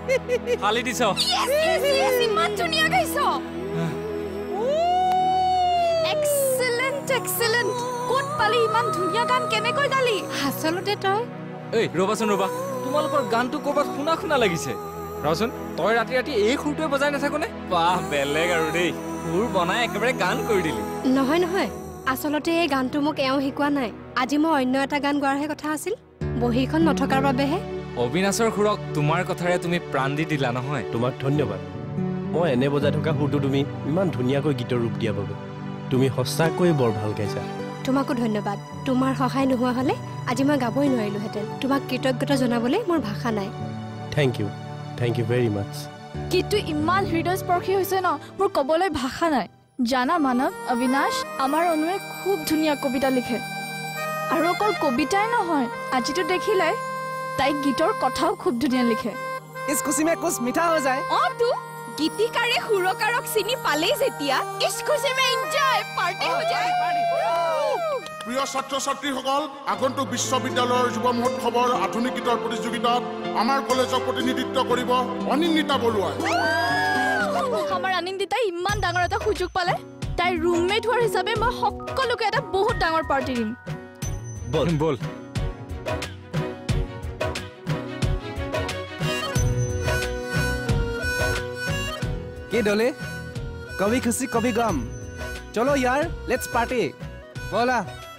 ফালি দিছ ইমান ধুনীয়া গাইছ এক্সেলেন্ট ক'ত পালি ইমান ধুনীয়া গান কেনেকৈ গালি আচলতে তই এই ৰবাচোন ৰবা তোমালোকৰ গানটো ক'ৰবাত শুনা শুনা লাগিছে ৰচোন তই ৰাতি ৰাতি এই সুৰটোৱে বজাই নাথাকোনে বাহ বেলেগ আৰু দেই সুৰ বনাই একেবাৰে গান কৰি দিলি নহয় আচলতে এই গানটো মোক এওঁ শিকোৱা নাই আজি মই অন্য এটা গান গোৱাৰহে কথা আছিল বহীখন নথকাৰ বাবেহে অবিনাশৰ সুৰক তোমাৰ কথাৰে তুমি প্ৰাণ দি দিলা নহয় তোমাক ধন্যবাদ মই এনে বজাই থকা সুৰটো তুমি ইমান ধুনীয়াকৈ গীতৰ ৰূপ দিয়া বাবে তুমি সঁচাকৈ বৰ ভাল গাইছা তোমাকো ধন্যবাদ তোমাৰ সহায় নোহোৱা হ'লে আজি মই গাবই নোৱাৰিলোহেঁতেন তোমাক কৃতজ্ঞতা জনাবলৈ মোৰ ভাষা নাই থেংক ইউ ভেৰি মাছ গীতটো ইমান হৃদয়স্পৰ্শী হৈছে ন মোৰ ক'বলৈ ভাষা নাই জানা মানৱ অবিনাশ আমাৰ অনুৱে খুব ধুনীয়া কবিতা লিখে আৰু অকল কবিতাই নহয় আজিতো দেখিলে তাই গীতৰ কথাও খুব ধুনীয়া লিখে इस खुशी में कुछ मीठा हो जाए তু গীতিকাৰে সুৰকাৰক চিনি পালেই যেতিয়া ইস খুশি মে এনজয় পাৰ্টি হৈ যায় প্ৰিয় ছাত্ৰ ছাত্ৰীসকল আগন্তুক বিশ্ববিদ্যালয়ৰ যুৱ মহোৎসৱৰ আধুনিক গীতৰ প্ৰতিযোগিতাত আমাৰ কলেজক প্ৰতিনিধিত্ব কৰিব অনিন্দিতা বৰুৱাই আমাৰ অনিন্দিতাই ইমান ডাঙৰ এটা সুযোগ পালে তাইৰ ৰুমমেট হোৱাৰ হিচাপে মই সকলোকে এটা বহুত ডাঙৰ পাৰ্টি দিম বল के डोले कभी खुशी कभी गम चलो यार लेट्स पार्टी बोला